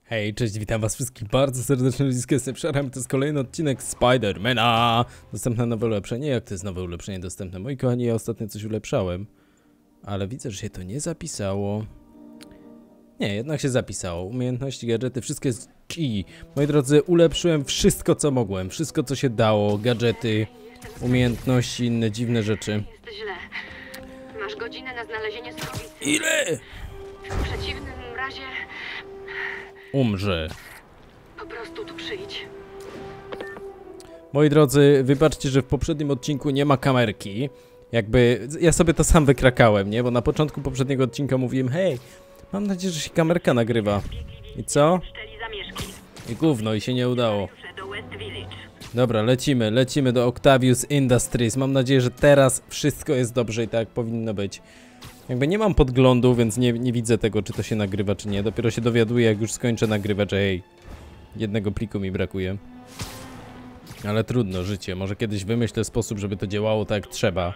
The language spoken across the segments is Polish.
Hej, cześć, witam was wszystkich bardzo serdecznie, jestem Przeram, to jest kolejny odcinek Spidermana. Dostępne nowe ulepszenie, jak to jest nowe ulepszenie dostępne? Moi kochani, ja ostatnio coś ulepszałem, ale widzę, że się to nie zapisało. Nie, jednak się zapisało. Umiejętności, gadżety, wszystko jest G. Moi drodzy, ulepszyłem wszystko co mogłem, wszystko co się dało, gadżety, umiejętności, inne dziwne rzeczy. Jest źle. Masz godzinę na znalezienie schroniska. Ile? W przeciwnym razie Umrze. po prostu tu przyjdź. Moi drodzy, wybaczcie, że w poprzednim odcinku nie ma kamerki. Jakby, ja sobie to sam wykrakałem, nie? Bo na początku poprzedniego odcinka mówiłem, hej, mam nadzieję, że się kamerka nagrywa. I co? I gówno, i się nie udało. Dobra, lecimy do Octavius Industries. Mam nadzieję, że teraz wszystko jest dobrze i tak jak powinno być. Jakby nie mam podglądu, więc nie widzę tego, czy to się nagrywa, czy nie. Dopiero się dowiaduję, jak już skończę nagrywać, że hej, jednego pliku mi brakuje. Ale trudno, życie. Może kiedyś wymyślę sposób, żeby to działało tak jak trzeba.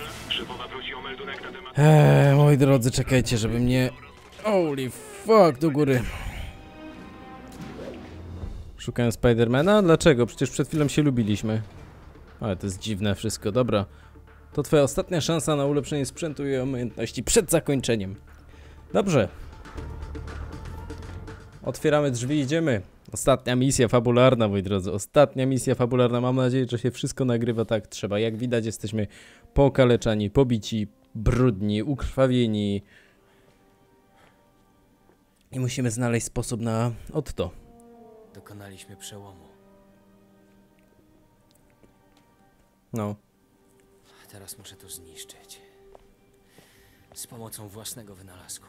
Moi drodzy, czekajcie, żeby mnie... Holy fuck, do góry. Szukałem Spidermana? Dlaczego? Przecież przed chwilą się lubiliśmy. Ale to jest dziwne wszystko, dobra. To twoja ostatnia szansa na ulepszenie sprzętu i umiejętności przed zakończeniem. Dobrze. Otwieramy drzwi, idziemy. Ostatnia misja fabularna, moi drodzy. Ostatnia misja fabularna. Mam nadzieję, że się wszystko nagrywa tak trzeba. Jak widać, jesteśmy pokaleczani, pobici, brudni, ukrwawieni. I musimy znaleźć sposób na Otto. Dokonaliśmy przełomu. No. Teraz muszę to zniszczyć. Z pomocą własnego wynalazku.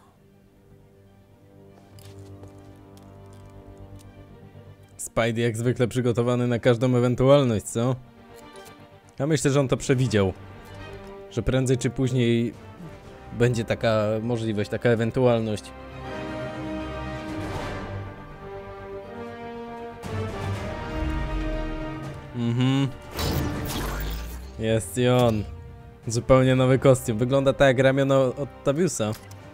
Spidey jak zwykle przygotowany na każdą ewentualność, co? Ja myślę, że on to przewidział. Że prędzej czy później będzie taka możliwość, taka ewentualność. Jest i on. Zupełnie nowy kostium. Wygląda tak jak ramiona Octaviusa.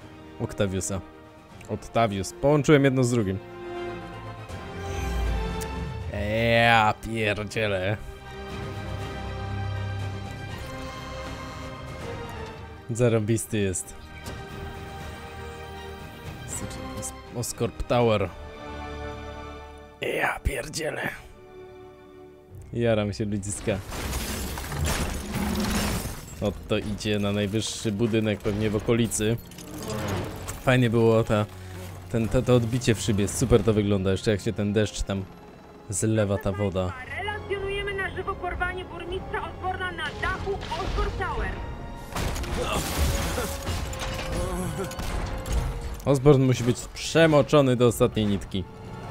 Octavius. Połączyłem jedno z drugim. Ja pierdzielę. Zarobisty jest. Oscorp Tower. Ja pierdzielę. Jaram się ludziska. Oto idzie na najwyższy budynek pewnie w okolicy. Fajnie było to odbicie w szybie. Super to wygląda. Jeszcze jak się ten deszcz tam zlewa ta woda. Relacjonujemy na żywo porwanie burmistrza Osborna na dachu Osborn Tower. Osborn musi być przemoczony do ostatniej nitki.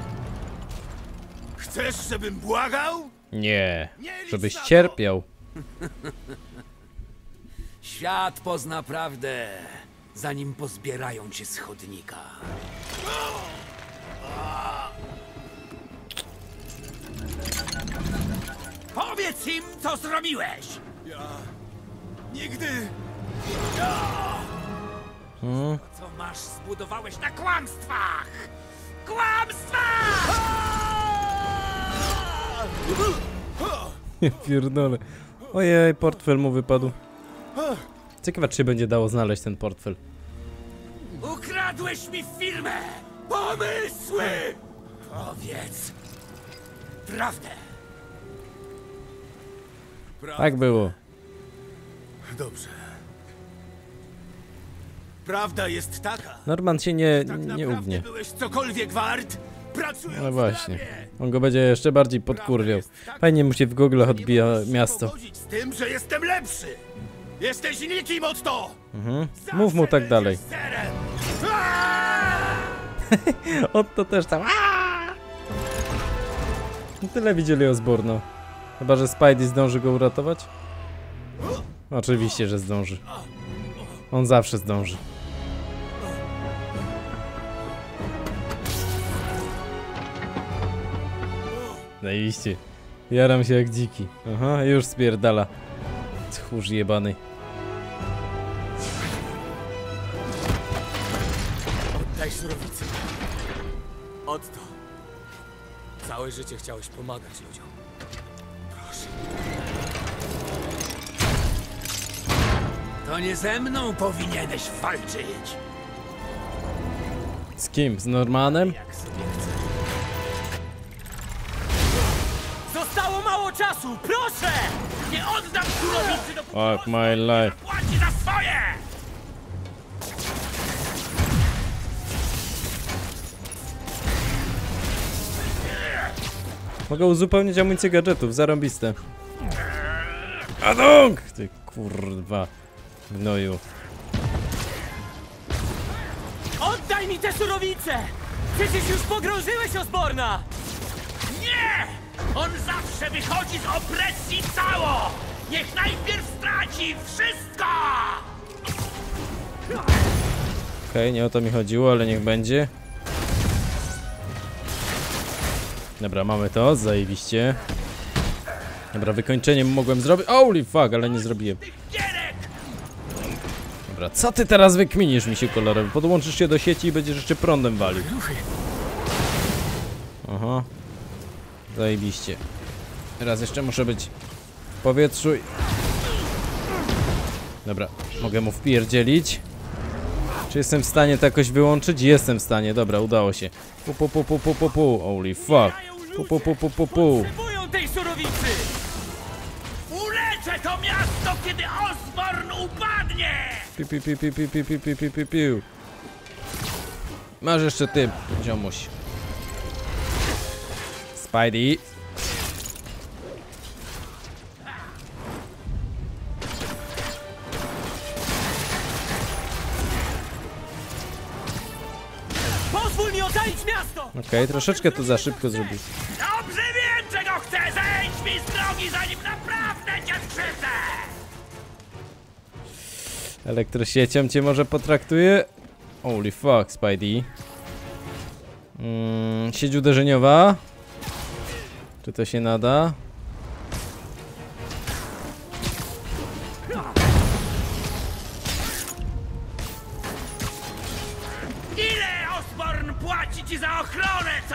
Chcesz, żebym błagał? Nie, żebyś cierpiał. Świat pozna prawdę, zanim pozbierają cię z chodnika. Powiedz im, co zrobiłeś! Ja... Nigdy... Co masz, zbudowałeś na kłamstwach! Kłamstwach! Nie pierdolę. Ojej, portfel mu wypadł. Ciekawe, czy się będzie dało znaleźć ten portfel. Ukradłeś mi firmę! Pomysły! Powiedz prawdę! Tak było. Dobrze. Prawda jest taka. Norman się nie Naprawdę ugnie. byłeś cokolwiek wart? Pracując No właśnie. dla mnie. On go będzie jeszcze bardziej podkurwiał. Fajnie mu się w Google odbija Nie możesz miasto. pogodzić z tym, że jestem lepszy. Jesteś nikim, Otto. Mów mu tak Zawsze dalej. będziesz zerem. Otto też tam. No tyle widzieli Osborna. Chyba że Spidey zdąży go uratować? Oczywiście, że zdąży. On zawsze zdąży. Zajebiście. Jaram się jak dziki. Aha, już spierdala. Tchórz jebany. Oddaj surowicę. Otto. Całe życie chciałeś pomagać ludziom. Proszę. To nie ze mną powinieneś walczyć. Z kim? Z Normanem? Jak sobie chcesz. Zostało mało czasu, proszę! Nie oddam surowicy, dopóki Fuck my life. płaci za swoje! Mogę uzupełnić amunicję gadżetów, zarąbiste. Adong! Ty kurwa gnoju. Oddaj mi te surowice! Przecież już pogrążyłeś Osborna! Nie! On zawsze wychodzi z opresji cało! Niech najpierw straci wszystko! Okej, nie o to mi chodziło, ale niech będzie. Dobra, mamy to, zajebiście. Dobra, wykończeniem mogłem zrobić. Holy fuck, ale nie zrobiłem. Gierek! Dobra, co ty teraz wykminisz, misiu kolorowy? Podłączysz się do sieci i będziesz jeszcze prądem walił. Aha. Zajebiście. Teraz jeszcze muszę być w powietrzu. Dobra, mogę mu wpierdzielić. Czy jestem w stanie to jakoś wyłączyć? Jestem w stanie, dobra, udało się. Holy fuck. Potrzebują tej surowicy! Uleczę to miasto, kiedy Osborn upadnie! Piu. Masz jeszcze ty, ziomuś. Spidey. Pozwól mi ocalić miasto! Okej, troszeczkę to za szybko zrobił. Dobrze wiem, czego chcę! Zejdź mi z drogi, zanim naprawdę cię skrzywdzę! Elektrosiecią cię może potraktuje? Holy fuck, Spidey. Sieć uderzeniowa. Czy to się nada? Ile Osborn płaci ci za ochronę, co?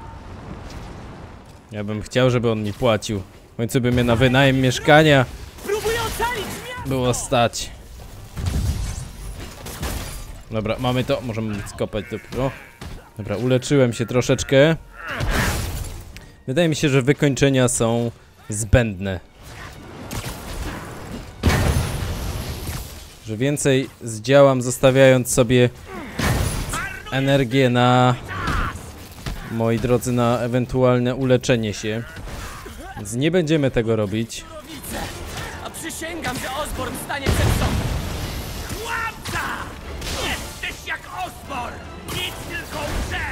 Ja bym chciał, żeby on mi płacił. W końcu by mnie na wynajem mieszkania Próbuję ocalić miasto! było stać. Dobra, mamy to. Możemy skopać dopiero. Dobra, uleczyłem się troszeczkę. Wydaje mi się, że wykończenia są zbędne. Że więcej zdziałam, zostawiając sobie energię na, moi drodzy, na ewentualne uleczenie się. Więc nie będziemy tego robić. Surowice! A przysięgam, że Osborn stanie przed sądem! Kłamca! Jesteś jak Osborn! Nic tylko łże!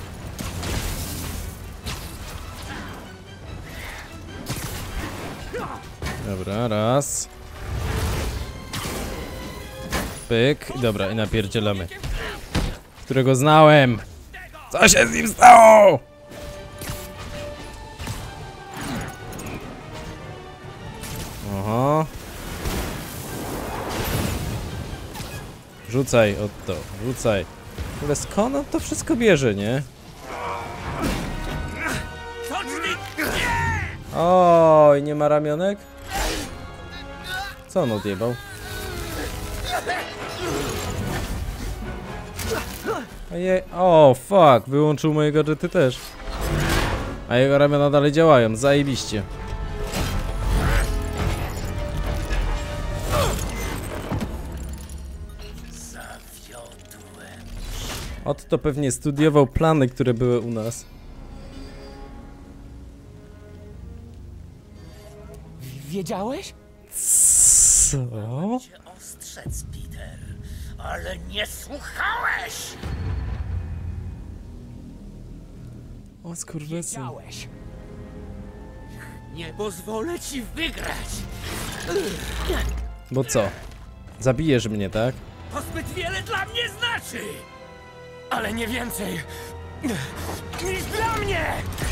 Dobra, raz. Pyk. Dobra, i napierdzielamy. Którego znałem. Co się z nim stało? Aha. Rzucaj od to, rzucaj. W ogóle skąd on to wszystko bierze, nie? Oj, nie ma ramionek? Co on odjebał? Ojej, o fuck, wyłączył moje gadżety też. A jego ramiona dalej działają, zajebiście. Otto pewnie studiował plany, które były u nas. Wiedziałeś? Co? Cię ostrzec, Peter, ale nie słuchałeś! O skurwysyn. Wiedziałeś. Nie pozwolę ci wygrać! Bo co? Zabijesz mnie, tak? To zbyt wiele dla mnie znaczy! Ale nie więcej niż dla mnie!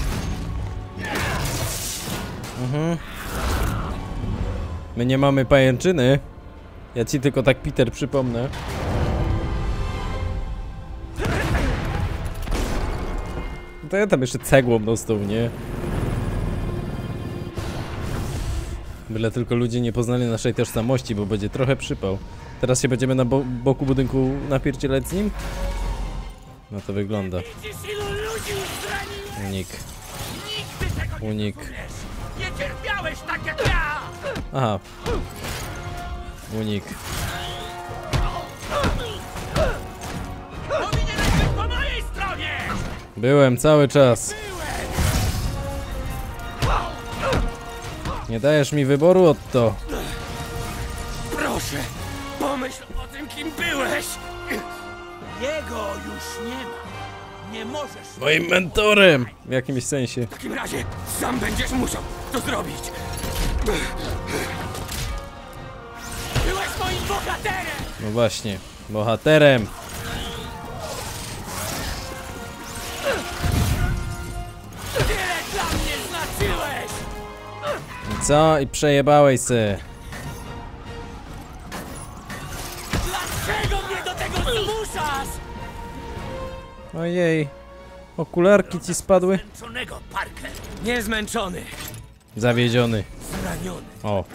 My nie mamy pajęczyny. Ja ci tylko tak, Peter, przypomnę. To ja tam jeszcze cegłą dostał, nie? Byle tylko ludzie nie poznali naszej tożsamości, bo będzie trochę przypał. Teraz się będziemy na boku budynku napierdzielać z nim? No to wygląda. Widzisz, ilu ludzi już zraniłeś? Unik. Nigdy tego nie Unik. zrozumiesz. Nie cierpiałeś tak jak ja! Aha. Unik. Powinieneś być po mojej stronie! Byłem cały czas. Nie dajesz mi wyboru, Otto. Proszę, pomyśl o tym, kim byłeś! Jego już nie ma. Nie możesz. Moim mentorem! W jakimś sensie. W takim razie sam będziesz musiał to zrobić. Byłeś moim bohaterem! No właśnie. Bohaterem. Tyle dla mnie znaczyłeś! I co? I przejebałeś se. Dlaczego mnie do tego zmuszasz? Ojej. Okularki ci spadły? Zmęczonego, Parker. Niezmęczony, Zawiedziony. zraniony. O.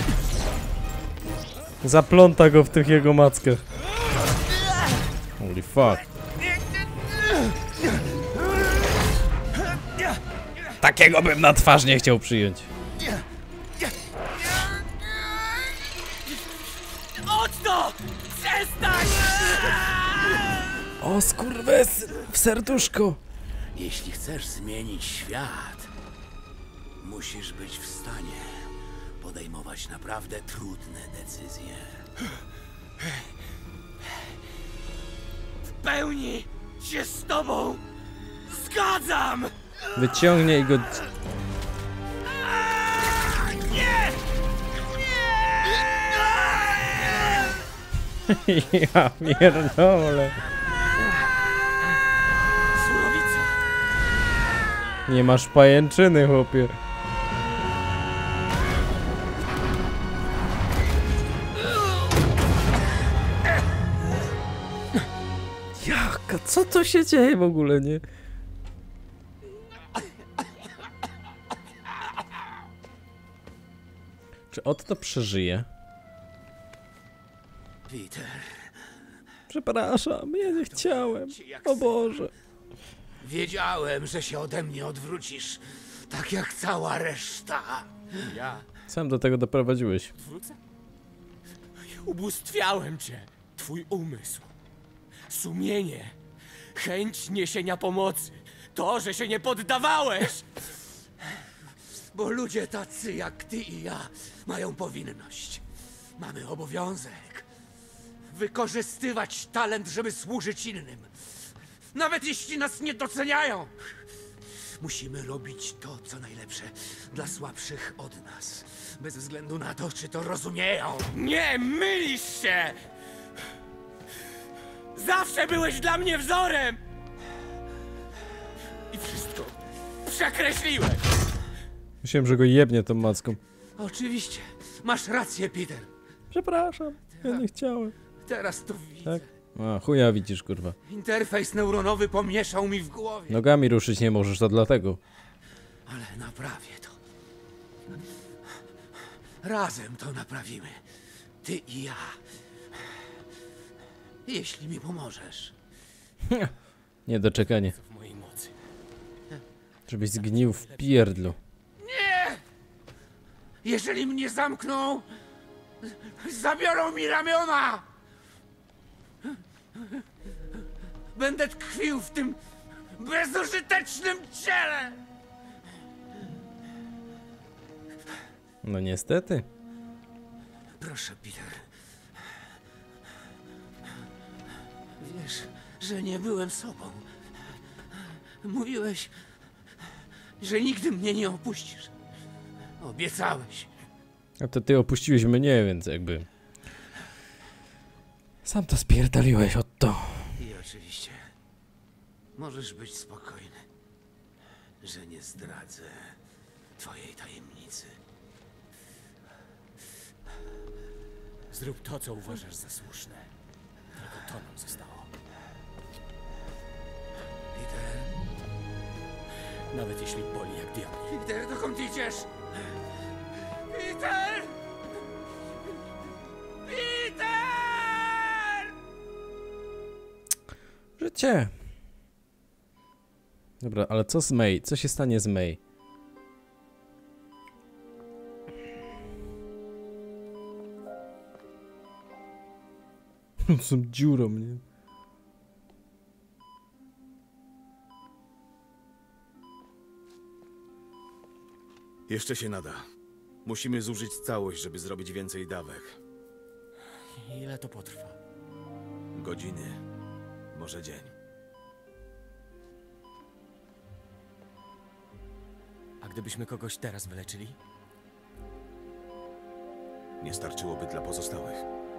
Zapląta go w tych jego mackach. Holy fuck. Takiego bym na twarz nie chciał przyjąć. Otto! Przestań! O skurwes w serduszko. Jeśli chcesz zmienić świat, musisz być w stanie podejmować naprawdę trudne decyzje. W pełni się z tobą zgadzam! Wyciągnie i go... Nie! Ja pierdolę. Surowica! Nie masz pajęczyny, chłopie. Jaka, co to się dzieje w ogóle, nie? Czy Otto przeżyje? Peter, Przepraszam, ja nie chciałem. O Boże. wiedziałem, że się ode mnie odwrócisz, tak jak cała reszta. Sam do tego doprowadziłeś. Wrócę? Ubóstwiałem cię. Twój umysł. Sumienie. Chęć niesienia pomocy. To, że się nie poddawałeś. Bo ludzie tacy jak ty i ja mają powinność. Mamy obowiązek wykorzystywać talent, żeby służyć innym. Nawet jeśli nas nie doceniają. Musimy robić to, co najlepsze dla słabszych od nas. Bez względu na to, czy to rozumieją. Nie, mylisz się! Zawsze byłeś dla mnie wzorem! I wszystko przekreśliłeś! Myślałem, że go jebnie tą macką. Oczywiście. Masz rację, Peter. Przepraszam, ja nie chciałem. Teraz to widzę. Tak? A, chuja widzisz, kurwa. Interfejs neuronowy pomieszał mi w głowie. Nogami ruszyć nie możesz, to dlatego. Ale naprawię to. Razem to naprawimy. Ty i ja. Jeśli mi pomożesz. Niedoczekanie. W mojej mocy. Żebyś zgnił w pierdlu. Jeżeli mnie zamkną, zabiorą mi ramiona! Będę tkwił w tym bezużytecznym ciele! No niestety. Proszę, Peter. Wiesz, że nie byłem sobą. Mówiłeś, że nigdy mnie nie opuścisz. Obiecałeś. A to ty opuściłeś mnie, więc jakby... Sam to spierdoliłeś, Otto. I oczywiście możesz być spokojny, że nie zdradzę twojej tajemnicy. Zrób to, co uważasz za słuszne. Tylko to nam zostało. Peter, Nawet jeśli boli jak diabł. Peter, dokąd idziesz? Peter! Peter! Życie! Dobra, ale co z May? Co się stanie z May? Są dziurą, nie? Jeszcze się nada. Musimy zużyć całość, żeby zrobić więcej dawek. Ile to potrwa? Godziny, może dzień. A gdybyśmy kogoś teraz wyleczyli? Nie starczyłoby dla pozostałych.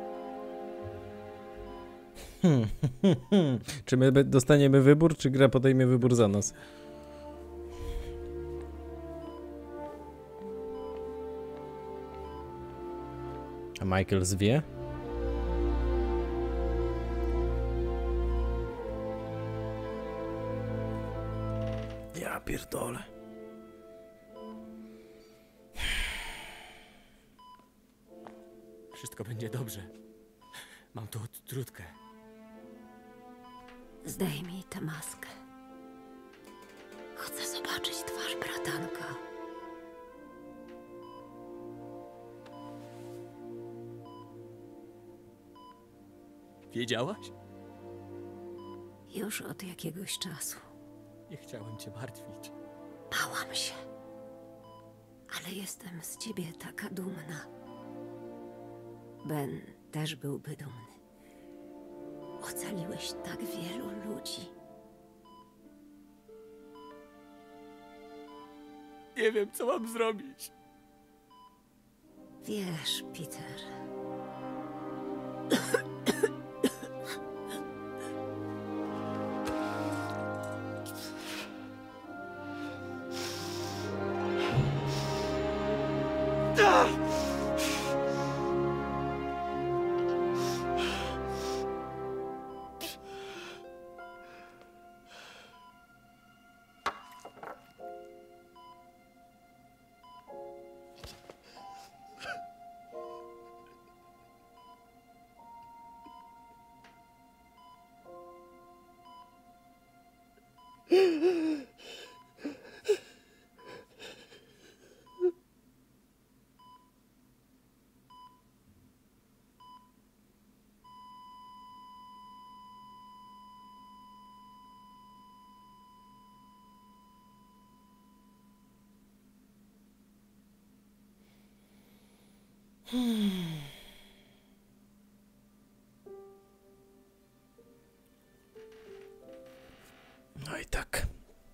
Czy my dostaniemy wybór, czy gra podejmie wybór za nas? A Michael zwie? Ja pierdolę. Wszystko będzie dobrze. Mam tu trutkę. Zdejmij tę maskę. Chcę zobaczyć twarz bratanka. Wiedziałaś? Już od jakiegoś czasu. Nie chciałem cię martwić. Bałam się. Ale jestem z ciebie taka dumna. Ben też byłby dumny. Ocaliłeś tak wielu ludzi. Nie wiem, co mam zrobić. Wiesz, Peter. No i tak.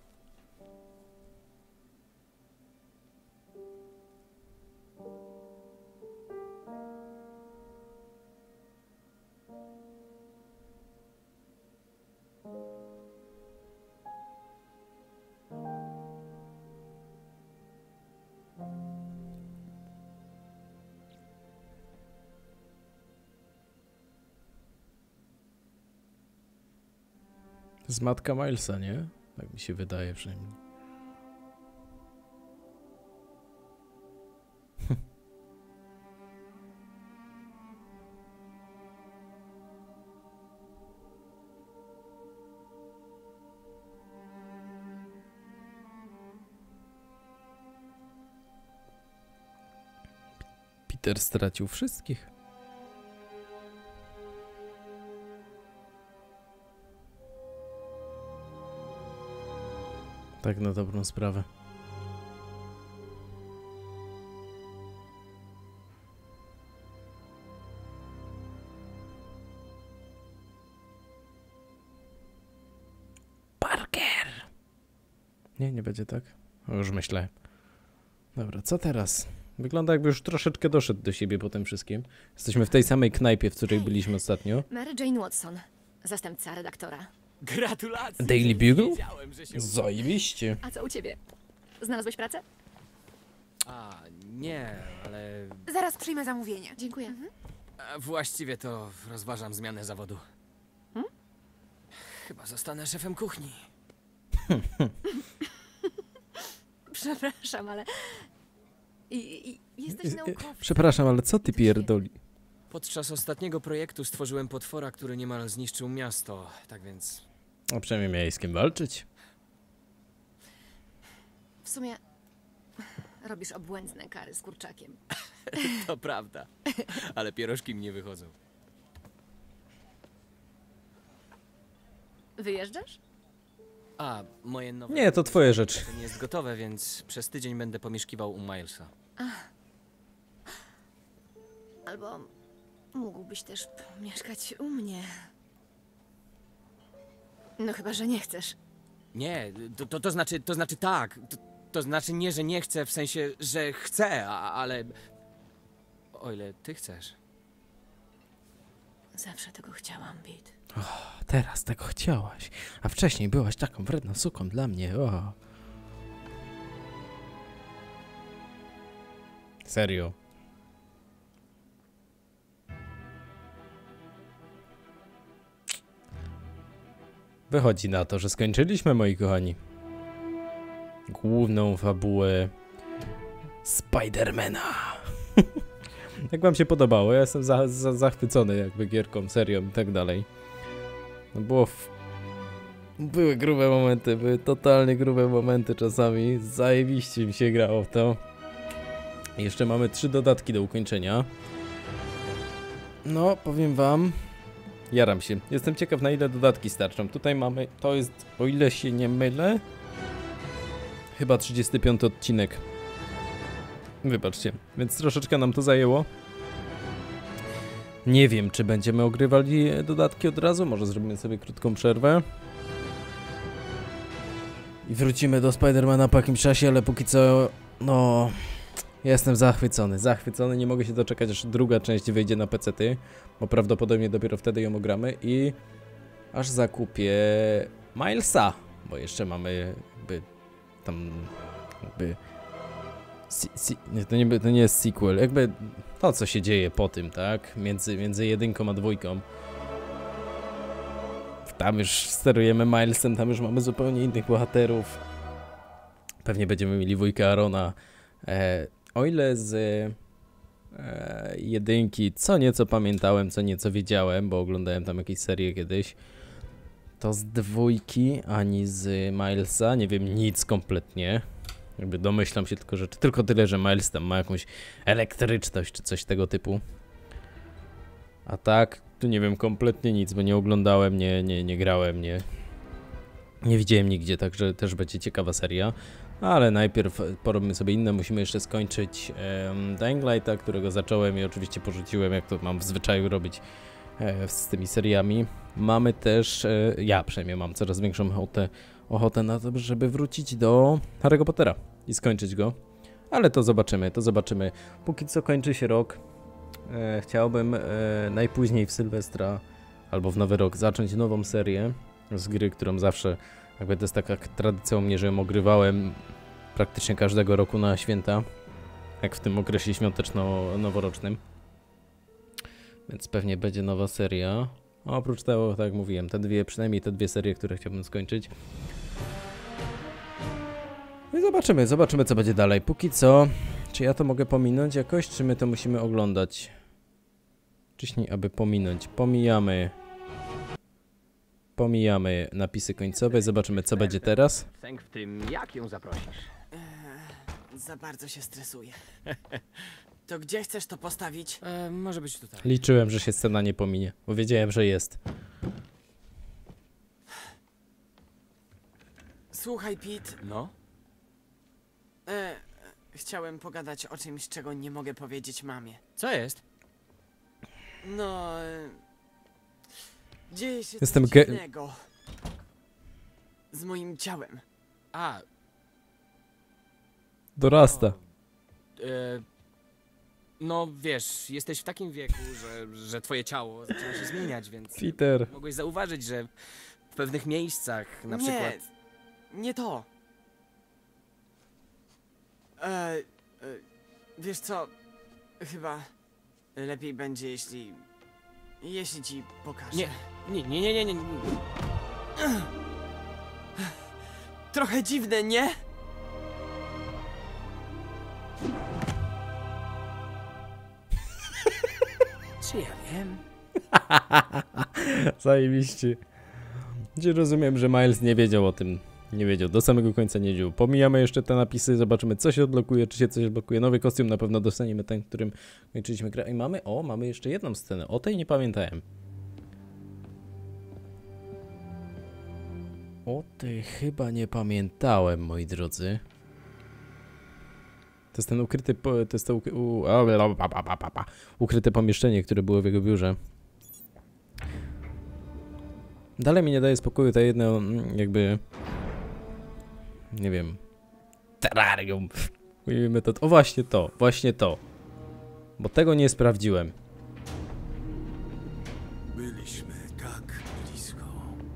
To jest matka Milesa, nie? Tak mi się wydaje przynajmniej. Peter stracił wszystkich. Tak na dobrą sprawę. Parker! Nie, nie będzie tak? O, już myślę. Dobra, co teraz? Wygląda jakby już troszeczkę doszedł do siebie po tym wszystkim. Jesteśmy w tej samej knajpie, w której byliśmy ostatnio. Mary Jane Watson, zastępca redaktora. Gratulacje! Daily Bugle? Wiedziałem, że się... Zajebiście. A co u ciebie? Znalazłeś pracę? A, nie, ale... Zaraz przyjmę zamówienie. Dziękuję. A właściwie to rozważam zmianę zawodu. Chyba zostanę szefem kuchni. Przepraszam, ale... jesteś naukowcem. Przepraszam, ale co ty pierdoli? Podczas ostatniego projektu stworzyłem potwora, który niemal zniszczył miasto, tak więc... A przynajmniej miałeś z kim walczyć. W sumie... robisz obłędne kary z kurczakiem. To prawda, ale pierożki mi nie wychodzą. Wyjeżdżasz? A, moje nowe... Nie, to twoje rzeczy. To nie jest gotowe, więc przez tydzień będę pomieszkiwał u Milesa. Albo mógłbyś też mieszkać u mnie. No chyba, że nie chcesz. Nie, to znaczy tak. To znaczy nie, że nie chcę, w sensie, że chcę, ale... O ile ty chcesz. Zawsze tego chciałam, Pete. Teraz tego chciałaś, a wcześniej byłaś taką wredną suką dla mnie, o. Serio. Wychodzi na to, że skończyliśmy, moi kochani, główną fabułę Spidermana. Jak wam się podobało? Ja jestem zachwycony jakby gierką, serią i tak dalej. No były grube momenty, były totalnie grube momenty czasami. Zajebiście mi się grało w to. Jeszcze mamy 3 dodatki do ukończenia. No, powiem wam, jaram się. Jestem ciekaw, na ile dodatki starczą. Tutaj mamy, to jest, o ile się nie mylę, chyba 35 odcinek. Wybaczcie, więc troszeczkę nam to zajęło. Nie wiem, czy będziemy ogrywali dodatki od razu, może zrobimy sobie krótką przerwę. I wrócimy do Spidermana po jakimś czasie, ale póki co, no... Jestem zachwycony, nie mogę się doczekać, aż druga część wyjdzie na PC-ty, bo prawdopodobnie dopiero wtedy ją ogramy i... aż zakupię Milesa, bo jeszcze mamy jakby... tam... jakby... To nie jest sequel, jakby to, co się dzieje po tym, tak? Między 1 a 2. Tam już sterujemy Milesem, tam już mamy zupełnie innych bohaterów. Pewnie będziemy mieli wujka Arona. O ile z 1 co nieco pamiętałem, co nieco wiedziałem, bo oglądałem tam jakieś serie kiedyś, to z 2 ani z Milesa nie wiem nic kompletnie. Jakby domyślam się tylko rzeczy, tylko tyle, że Miles tam ma jakąś elektryczność czy coś tego typu. A tak, tu nie wiem kompletnie nic, bo nie oglądałem, nie grałem, nie widziałem nigdzie, także też będzie ciekawa seria. Ale najpierw porobimy sobie inne, musimy jeszcze skończyć Dying Lighta, którego zacząłem i oczywiście porzuciłem, jak to mam w zwyczaju robić z tymi seriami. Mamy też, ja przynajmniej mam coraz większą ochotę na to, żeby wrócić do Harry'ego Pottera i skończyć go. Ale to zobaczymy. Póki co kończy się rok. Chciałbym najpóźniej w Sylwestra albo w Nowy Rok zacząć nową serię z gry, którą zawsze, jakby to jest taka tradycja u mnie, że ją ogrywałem praktycznie każdego roku na święta, jak w tym okresie świąteczno-noworocznym. Więc pewnie będzie nowa seria. A oprócz tego, tak jak mówiłem, przynajmniej te 2 serie, które chciałbym skończyć. No i zobaczymy co będzie dalej. Póki co, czy ja to mogę pominąć jakoś, czy my to musimy oglądać? Wcześniej, aby pominąć. Pomijamy napisy końcowe, zobaczymy co będzie teraz. Sęk w tym, jak ją zaprosisz? Za bardzo się stresuję. To gdzie chcesz to postawić? Może być tutaj. Liczyłem, że się scena nie pominie, bo wiedziałem, że jest. Słuchaj, Pete. No? Chciałem pogadać o czymś, czego nie mogę powiedzieć mamie. Co jest? No... dzieje się Jestem coś dziwnego z moim ciałem. A... Dorasta. No wiesz, jesteś w takim wieku, że twoje ciało zaczyna się zmieniać, więc Peter. mogłeś zauważyć, że w pewnych miejscach, na przykład... Nie to. Wiesz co, chyba lepiej będzie, jeśli ci pokażę. Nie. Trochę dziwne, nie? Czy ja wiem? Zajebiście. Gdzie rozumiem, że Miles nie wiedział o tym. Nie wiedział, do samego końca nie wiedział. Pomijamy jeszcze te napisy, zobaczymy co się odblokuje, czy się coś odblokuje. Nowy kostium na pewno dostaniemy ten, którym kończyliśmy grę. I mamy jeszcze jedną scenę. O tej nie pamiętałem. O tej chyba nie pamiętałem, moi drodzy. To jest ten ukryty, to jest to ukryte pomieszczenie, które było w jego biurze. Dalej mi nie daje spokoju ta jedno, jakby... Nie wiem... Terrarium. Mówimy to... O, właśnie to. Bo tego nie sprawdziłem. Byliśmy tak blisko.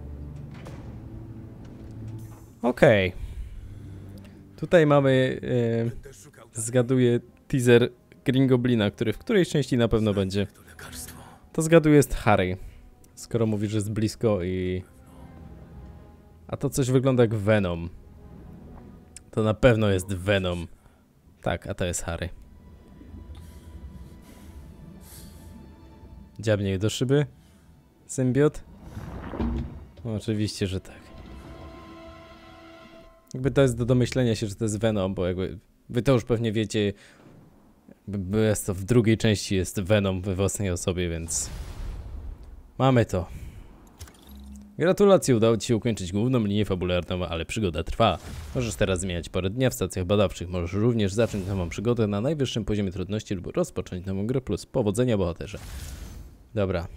Okej. Tutaj mamy... zgaduję teaser Green Goblina, który w którejś części na pewno będzie. To lekarstwo. To zgaduję jest Harry. Skoro mówisz, że jest blisko i... A to coś wygląda jak Venom. To na pewno jest Venom. Tak, a to jest Harry. Dziabnie do szyby? Symbiot? No, oczywiście, że tak. Jakby to jest do domyślenia się, że to jest Venom, bo jakby... Wy to już pewnie wiecie... Jakby jest to w drugiej części jest Venom we własnej osobie, więc... Mamy to. Gratulacje, udało ci się ukończyć główną linię fabularną, ale przygoda trwa. Możesz teraz zmieniać porę dnia w stacjach badawczych. Możesz również zacząć nową przygodę na najwyższym poziomie trudności lub rozpocząć nową grę plus. Powodzenia, bohaterze. Dobra.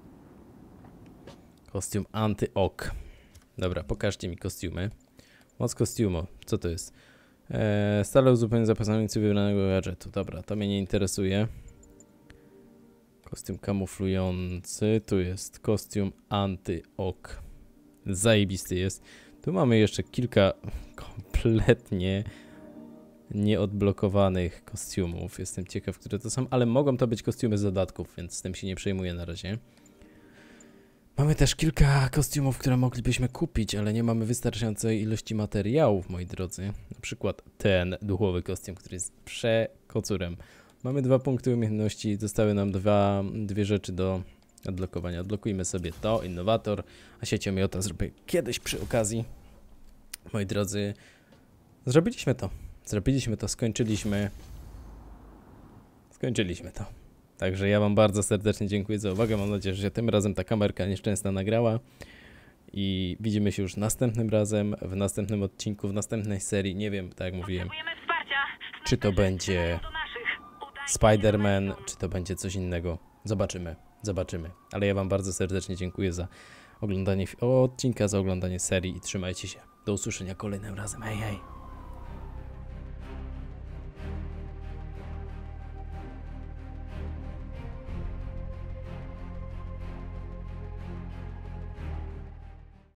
Kostium anty-ok. Dobra, pokażcie mi kostiumy. Moc kostiumu. Co to jest? Stale uzupełnienie zapasowicy wybranego gadżetu. Dobra, to mnie nie interesuje. Kostium kamuflujący. Tu jest kostium anty-ok. Zajebisty jest. Tu mamy jeszcze kilka kompletnie nieodblokowanych kostiumów. Jestem ciekaw, które to są, ale mogą to być kostiumy z dodatków, więc z tym się nie przejmuję na razie. Mamy też kilka kostiumów, które moglibyśmy kupić, ale nie mamy wystarczającej ilości materiałów, moi drodzy. Na przykład ten duchowy kostium, który jest przekocurem. Mamy 2 punkty umiejętności, zostały nam dwie rzeczy do odblokowania. Odblokujmy sobie to, innowator, a sieciomiota zrobię kiedyś przy okazji. Moi drodzy, zrobiliśmy to, skończyliśmy to. Także ja wam bardzo serdecznie dziękuję za uwagę, mam nadzieję, że się tym razem ta kamerka nieszczęsna nagrała. I widzimy się już następnym razem, w następnym odcinku, w następnej serii, nie wiem, tak jak mówiłem, czy to będzie Spider-Man, czy to będzie coś innego. Zobaczymy. Ale ja wam bardzo serdecznie dziękuję za oglądanie odcinka, za oglądanie serii i trzymajcie się. Do usłyszenia kolejnym razem. Hej, hej.